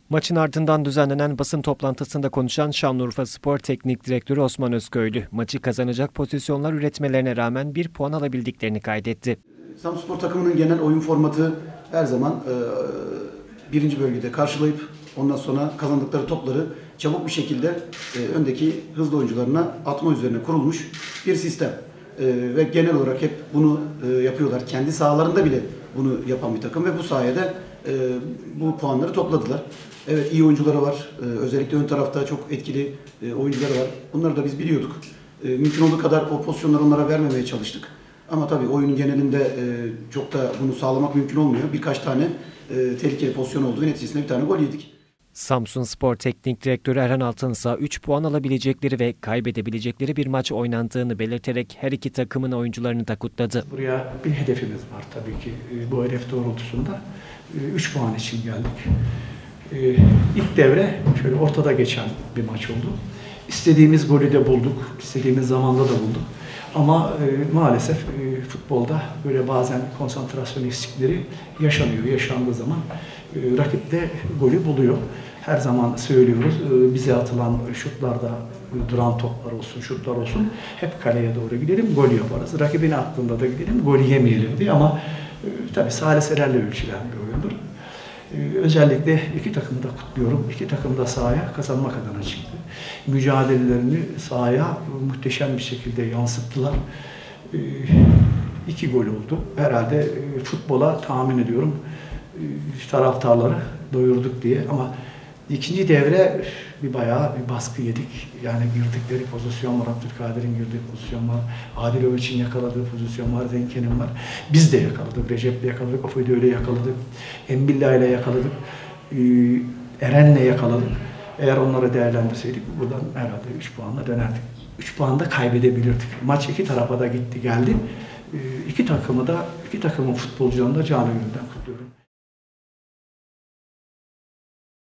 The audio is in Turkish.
Maçın ardından düzenlenen basın toplantısında konuşan Şanlıurfaspor Teknik Direktörü Osman Özköylü, maçı kazanacak pozisyonlar üretmelerine rağmen 1 puan alabildiklerini kaydetti. Samsunspor takımının genel oyun formatı her zaman birinci bölgede karşılayıp ondan sonra kazandıkları topları çabuk bir şekilde öndeki hızlı oyuncularına atma üzerine kurulmuş bir sistem. Ve genel olarak hep bunu yapıyorlar. Kendi sahalarında bile bunu yapan bir takım ve bu sayede bu puanları topladılar. Evet, iyi oyuncuları var. Özellikle ön tarafta çok etkili oyuncuları var. Bunları da biz biliyorduk. Mümkün olduğu kadar o pozisyonları onlara vermemeye çalıştık. Ama tabii oyunun genelinde çok da bunu sağlamak mümkün olmuyor. Birkaç tane tehlikeli pozisyon olduğu neticesinde bir tane gol yedik. Samsunspor Teknik Direktörü Erhan Altınsa 3 puan alabilecekleri ve kaybedebilecekleri bir maç oynandığını belirterek her iki takımın oyuncularını da kutladı. Buraya bir hedefimiz var tabii ki. Bu hedef doğrultusunda 3 puan için geldik. İlk devre şöyle ortada geçen bir maç oldu. İstediğimiz golü de bulduk, istediğimiz zamanda da bulduk. Ama maalesef futbolda böyle bazen konsantrasyon eksikleri yaşanıyor. Yaşandığı zaman rakip de golü buluyor. Her zaman söylüyoruz, bize atılan şutlarda duran toplar olsun, şutlar olsun hep kaleye doğru gidelim, gol yaparız. Rakibin attığında da gidelim, gol yemeyelim diye ama tabii saliselerle ölçülen bir oyundur. Özellikle iki takımı da kutluyorum. İki takım da sahaya kazanmak adına çıktı. Mücadelelerini sahaya muhteşem bir şekilde yansıttılar. 2 gol oldu. Herhalde futbola tahmin ediyorum taraftarları doyurduk diye ama ikinci devre bayağı bir baskı yedik. Yani girdikleri pozisyon var, Abdülkadir'in girdiği pozisyon var, Adilovic'in yakaladığı pozisyon var, Zenke'nin var. Biz de yakaladık, Recep'le yakaladık, Ofoydo'yla yakaladık, Embilla'yla yakaladık, Eren'le yakaladık. Eğer onları değerlendirseydik buradan herhalde 3 puanla dönerdik. 3 puan da kaybedebilirdik. Maç iki tarafa da gitti geldi. İki takımın futbolcularını da canı gönülden kutluyorum.